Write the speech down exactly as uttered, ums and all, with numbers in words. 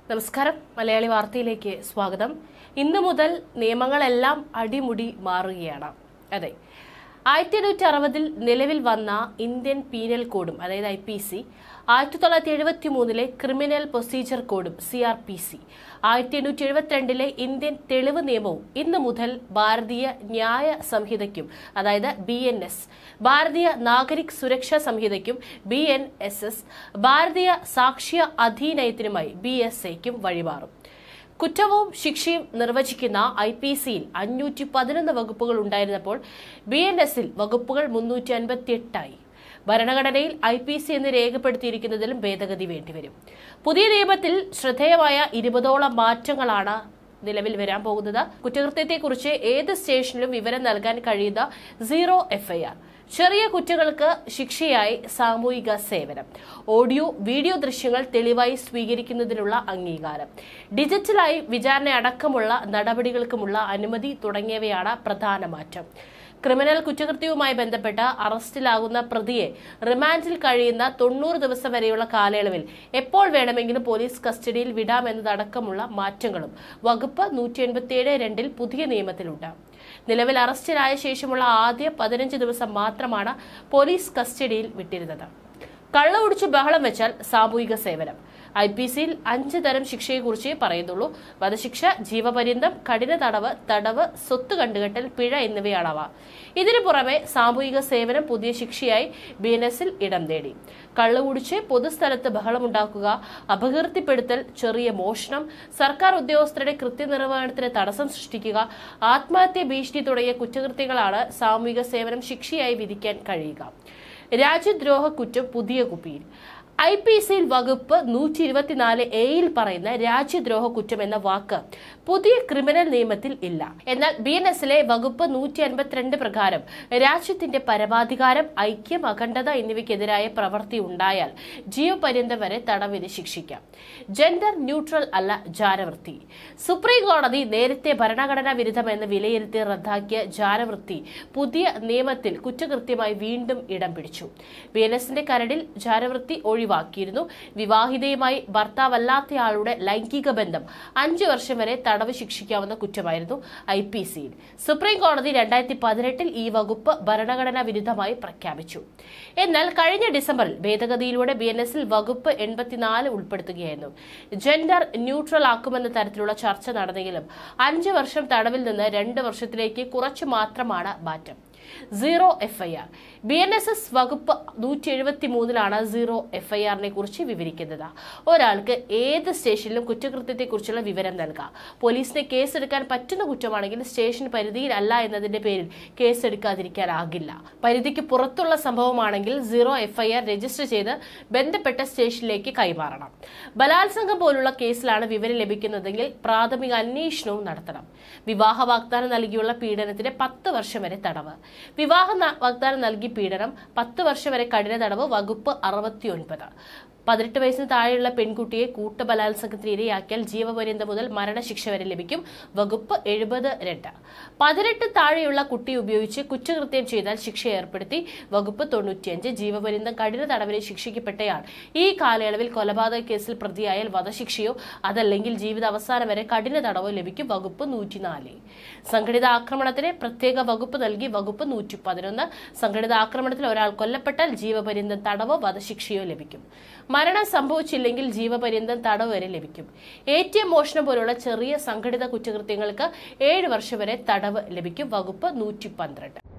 നമസ്കാരം, മലയാളി വാർത്തയിലേക്ക് സ്വാഗതം. ഇന്നു മുതൽ നിയമങ്ങളെല്ലാം അടിമുടി മാറുകയാണ്. അതെ, ആയിരത്തി എണ്ണൂറ്റി അറുപതിൽ നിലവിൽ വന്ന ഇന്ത്യൻ പീനൽ കോഡും അതായത് ഐ പി സി, ആയിരത്തി തൊള്ളായിരത്തി എഴുപത്തി മൂന്നിലെ ക്രിമിനൽ പ്രൊസീജിയർ കോഡും സി ആർ പി സി, ആയിരത്തി എണ്ണൂറ്റി എഴുപത്തിരണ്ടിലെ ഇന്ത്യൻ തെളിവ് നിയമവും ഇന്നു മുതൽ ഭാരതീയ ന്യായ സംഹിതയ്ക്കും അതായത് B N S, Bharatiya Nagarik Suraksha സംഹിതയ്ക്കും B N S S, Bharatiya Sakshya അധീനയത്തിനുമായി B S എക്കും വഴിമാറും. കുറ്റവും ശിക്ഷയും നിർവചിക്കുന്ന ഐ പി സിയിൽ അഞ്ഞൂറ്റി പതിനൊന്ന് വകുപ്പുകൾ ഉണ്ടായിരുന്നപ്പോൾ ബി എൻ എസിൽ വകുപ്പുകൾ മുന്നൂറ്റി അൻപത്തി എട്ടായി. ഭരണഘടനയിൽ ഐ പി സി എന്ന് രേഖപ്പെടുത്തിയിരിക്കുന്നതിലും ഭേദഗതി വേണ്ടിവരും. പുതിയ നിയമത്തിൽ ശ്രദ്ധേയമായ ഇരുപതോളം മാറ്റങ്ങളാണ് നിലവിൽ വരാൻ പോകുന്നത്. കുറ്റകൃത്യത്തെക്കുറിച്ച് ഏത് സ്റ്റേഷനിലും വിവരം നൽകാൻ കഴിയുന്ന സീറോ എഫ് ഐ ആർ, ചെറിയ കുറ്റങ്ങൾക്ക് ശിക്ഷയായി സാമൂഹിക സേവനം, ഓഡിയോ വീഡിയോ ദൃശ്യങ്ങൾ തെളിവായി സ്വീകരിക്കുന്നതിനുള്ള അംഗീകാരം, ഡിജിറ്റലായി വിചാരണ അടക്കമുള്ള നടപടികൾക്കുമുള്ള അനുമതി തുടങ്ങിയവയാണ് പ്രധാന മാറ്റം. ക്രിമിനൽ കുറ്റകൃത്യവുമായി ബന്ധപ്പെട്ട അറസ്റ്റിലാകുന്ന പ്രതിയെ റിമാൻഡിൽ കഴിയുന്ന തൊണ്ണൂറ് ദിവസം വരെയുള്ള കാലയളവിൽ എപ്പോൾ വേണമെങ്കിലും പോലീസ് കസ്റ്റഡിയിൽ വിടാമെന്നതടക്കമുള്ള മാറ്റങ്ങളും വകുപ്പ് നൂറ്റി എൺപത്തിയേഴ് രണ്ടിൽ പുതിയ നിയമത്തിലുണ്ട്. നിലവിൽ അറസ്റ്റിലായ ശേഷമുള്ള ആദ്യ പതിനഞ്ച് ദിവസം മാത്രമാണ് പോലീസ് കസ്റ്റഡിയിൽ വിട്ടിരുന്നത്. കള്ള കുടിച്ച് ബഹളം വെച്ചാൽ സാമൂഹിക സേവനം. ഐ പി സിയിൽ അഞ്ച് തരം ശിക്ഷയെക്കുറിച്ച് പറയുന്നുള്ളൂ. വധശിക്ഷ, ജീവപര്യന്തം, കഠിന തടവ്, തടവ്, സ്വത്ത് കണ്ടുകെട്ടൽ, പിഴ എന്നിവയാണവ. ഇതിനു പുറമെ സാമൂഹിക സേവനം പുതിയ ശിക്ഷയായി ബി എൻ എസിൽ ഇടം നേടി. കള്ളുകുടിച്ച് പൊതുസ്ഥലത്ത് ബഹളമുണ്ടാക്കുക, അപകീർത്തിപ്പെടുത്തൽ, ചെറിയ മോഷണം, സർക്കാർ ഉദ്യോഗസ്ഥരുടെ കൃത്യനിർവഹണത്തിന് തടസ്സം സൃഷ്ടിക്കുക, ആത്മഹത്യ ഭീഷണി തുടങ്ങിയ കുറ്റകൃത്യങ്ങളാണ് സാമൂഹിക സേവനം ശിക്ഷയായി വിധിക്കാൻ കഴിയുക. രാജ്യദ്രോഹ കുറ്റം പുതിയ കുപ്പിയിൽ. ഐ പി സിയിൽ വകുപ്പ് നൂറ്റി ഇരുപത്തിനാല് എയിൽ പറയുന്ന രാജ്യദ്രോഹ കുറ്റം എന്ന വാക്ക് പുതിയ ക്രിമിനൽ നിയമത്തിൽ ഇല്ല. എന്നാൽ ബി എൻ എസിലെ വകുപ്പ് നൂറ്റി അൻപത്തിരണ്ട് പ്രകാരം രാജ്യത്തിന്റെ പരമാധികാരം, ഐക്യം, അഖണ്ഡത എന്നിവയ്ക്കെതിരായ പ്രവൃത്തി ഉണ്ടായാൽ ജീവപര്യന്തം വരെ തടവിന് ശിക്ഷിക്കാം. ജെൻഡർ ന്യൂട്രൽ അല്ല ജാരവൃത്തി. സുപ്രീം കോടതി നേരത്തെ ഭരണഘടനാ വിരുദ്ധമെന്ന് വിലയിരുത്തി റദ്ദാക്കിയ ജാരവൃത്തി പുതിയ നിയമത്തിൽ കുറ്റകൃത്യമായി വീണ്ടും ഇടം പിടിച്ചു. ബി എൻ എസിന്റെ കരടിൽ ജാരവൃത്തി ഒഴിവാക്കിയിരുന്നു. വിവാഹിതയുമായി ഭർത്താവല്ലാത്തയാളുടെ ലൈംഗിക ബന്ധം അഞ്ചു വർഷം വരെ തടവ് ശിക്ഷിക്കാവുന്ന കുറ്റമായിരുന്നു ഐ പി സിയിൽ. സുപ്രീം കോടതി രണ്ടായിരത്തി പതിനെട്ടിൽ ഈ വകുപ്പ് ഭരണഘടനാ വിരുദ്ധമായി പ്രഖ്യാപിച്ചു. എന്നാൽ കഴിഞ്ഞ ഡിസംബറിൽ ഭേദഗതിയിലൂടെ ബി എൻ എസിൽ വകുപ്പ് എൺപത്തിനാല് ഉൾപ്പെടുത്തുകയായിരുന്നു. ജെൻഡർ ന്യൂട്രൽ ആക്കുമെന്ന തരത്തിലുള്ള ചർച്ച നടന്നെങ്കിലും അഞ്ചു വർഷം തടവിൽ നിന്ന് രണ്ട് വർഷത്തിലേക്ക് കുറച്ചു മാത്രമാണ് മാറ്റം. Zero F I R. B N S S വകുപ്പ് നൂറ്റി എഴുപത്തി മൂന്നിലാണ് സീറോ എഫ് ഐ ആറിനെ കുറിച്ച് വിവരിക്കുന്നത്. ഒരാൾക്ക് ഏത് സ്റ്റേഷനിലും കുറ്റകൃത്യത്തെക്കുറിച്ചുള്ള വിവരം നൽകാം. പോലീസിനെ കേസെടുക്കാൻ പറ്റുന്ന കുറ്റമാണെങ്കിൽ സ്റ്റേഷൻ പരിധിയിലല്ല എന്നതിന്റെ പേരിൽ കേസെടുക്കാതിരിക്കാനാകില്ല. പരിധിക്ക് പുറത്തുള്ള സംഭവമാണെങ്കിൽ zero F I R register ചെയ്ത് ബന്ധപ്പെട്ട സ്റ്റേഷനിലേക്ക് കൈമാറണം. ബലാത്സംഗം പോലുള്ള കേസിലാണ് വിവരം ലഭിക്കുന്നതെങ്കിൽ പ്രാഥമിക അന്വേഷണവും നടത്തണം. വിവാഹ വാഗ്ദാനം നൽകിയുള്ള പീഡനത്തിന് പത്ത് വർഷം വരെ തടവ്. വിവാഹ വാഗ്ദാനം നൽകി പീഡനം, പത്ത് വർഷം വരെ കഠിന തടവ് വകുപ്പ് അറുപത്തി ഒൻപത്. പതിനെട്ട് വയസ്സിന് താഴെയുള്ള പെൺകുട്ടിയെ കൂട്ടബലാത്സംഗത്തിന് ഇരയാക്കിയാൽ ജീവപര്യന്തം മുതൽ മരണശിക്ഷ വരെ ലഭിക്കും. വകുപ്പ് എഴുപത് രണ്ട്. പതിനെട്ട് താഴെയുള്ള കുട്ടിയെ ഉപയോഗിച്ച് കുറ്റകൃത്യം ചെയ്താൽ ശിക്ഷ ഏർപ്പെടുത്തി. വകുപ്പ് തൊണ്ണൂറ്റിയഞ്ച്. ജീവപര്യന്തം കഠിന തടവിന് ശിക്ഷിക്കപ്പെട്ടയാൾ ഈ കാലയളവിൽ കൊലപാതക കേസിൽ പ്രതിയായാൽ വധശിക്ഷയോ അതല്ലെങ്കിൽ ജീവിത അവസാനം വരെ കഠിന തടവോ ലഭിക്കും. വകുപ്പ് നൂറ്റിനാല്. സംഘടിത ആക്രമണത്തിന് പ്രത്യേക വകുപ്പ് നൽകി. വകുപ്പ് നൂറ്റി പതിനൊന്ന്. സംഘടിത ആക്രമണത്തിൽ ഒരാൾ കൊല്ലപ്പെട്ടാൽ ജീവപര്യന്തം തടവോ വധശിക്ഷയോ ലഭിക്കും. മരണം സംഭവിച്ചില്ലെങ്കിൽ ജീവപര്യന്തം തടവ് വരെ ലഭിക്കും. എ ടി എം മോഷണം പോലുള്ള ചെറിയ സംഘടിത കുറ്റകൃത്യങ്ങൾക്ക് ഏഴ് വർഷം വരെ തടവ് ലഭിക്കും. വകുപ്പ് നൂറ്റി പന്ത്രണ്ട്.